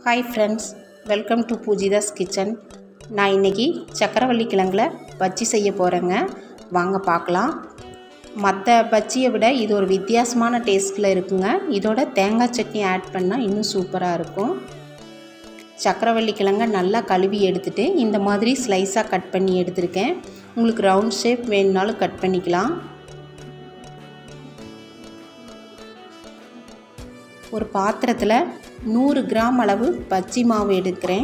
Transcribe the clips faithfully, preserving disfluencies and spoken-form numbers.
Hi friends, welcome to Pujida's kitchen. நான் இன்னைக்கு சக்கரவள்ளி கிழங்குல பஜ்ஜி செய்ய போறேங்க. வாங்க பார்க்கலாம். மற்ற பஜ்ஜியை விட இது ஒரு வித்தியாசமான டேஸ்ட்ல இருக்குங்க. இதோட தேங்காய் சட்னி ஆட் பண்ணா இன்னும் சூப்பரா இருக்கும். சக்கரவள்ளி கிழங்க நல்லா கழுவி எடுத்துட்டு இந்த மாதிரி ஸ்லைஸா கட் பண்ணி எடுத்துர்க்கேன். உங்களுக்கு ரவுண்ட் ஷேப் வேணும்னாலும் கட் பண்ணிக்கலாம். ஒரு பாத்திரத்துல நூறு கிராம் அளவு பஜ்ஜி மாவு எடுக்கிறேன்.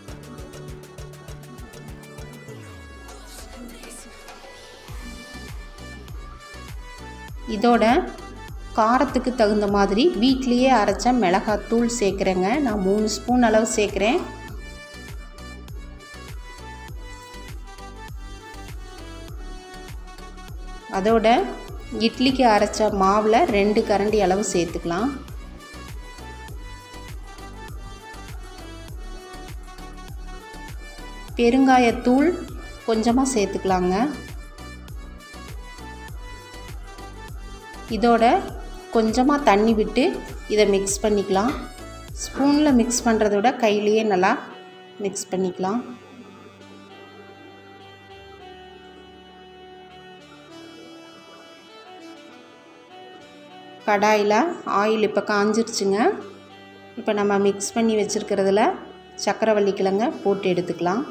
இதோட காரத்துக்கு தகுந்த மாதிரி வீட்லயே அரைச்ச மிளகாய் தூள் சேர்க்கிறேங்க. நான் மூணு ஸ்பூன் அளவு சேர்க்கிறேன். அதோட இட்லிக்கு அரைச்ச மாவுல ரெண்டு கரண்டி அளவு சேர்த்துக்கலாம். பெருங்காயத்தூள் கொஞ்சமாக சேர்த்துக்கலாங்க. இதோட கொஞ்சமாக தண்ணி விட்டு இதை மிக்ஸ் பண்ணிக்கலாம். ஸ்பூனில் மிக்ஸ் பண்ணுறத விட கையிலேயே நல்லா மிக்ஸ் பண்ணிக்கலாம். கடாயில் ஆயில் இப்போ காஞ்சிருச்சுங்க. இப்போ நம்ம மிக்ஸ் பண்ணி வச்சுருக்கிறதுல சக்கரவள்ளி கிழங்க போட்டு எடுத்துக்கலாம்.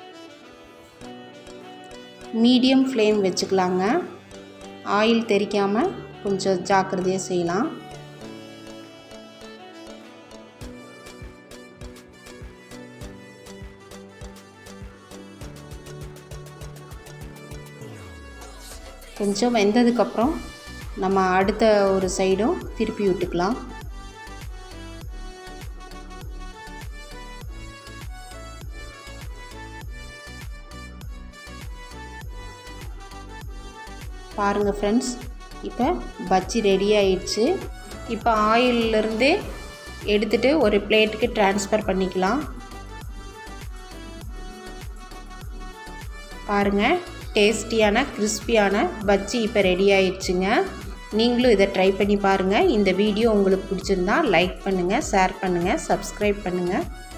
மீடியம் ஃப்ளேம் வச்சுக்கலாங்க. ஆயில் தெறிக்காமல் கொஞ்சம் ஜாக்கிரதையாக செய்யலாம். கொஞ்சம் வெந்ததுக்கப்புறம் நம்ம அடுத்த ஒரு சைடும் திருப்பி விட்டுக்கலாம். பாருங்க ஃப்ரெண்ட்ஸ், இப்போ பஜ்ஜி ரெடி ஆயிடுச்சு. இப்போ ஆயிலிருந்து எடுத்துட்டு ஒரு பிளேட்டுக்கு ட்ரான்ஸ்ஃபர் பண்ணிக்கலாம். பாருங்க, டேஸ்டியான கிறிஸ்பியான பஜ்ஜி இப்போ ரெடி ஆயிடுச்சுங்க. நீங்களும் இதை ட்ரை பண்ணி பாருங்கள். இந்த வீடியோ உங்களுக்கு பிடிச்சிருந்தா லைக் பண்ணுங்கள், ஷேர் பண்ணுங்கள், சப்ஸ்கிரைப் பண்ணுங்கள்.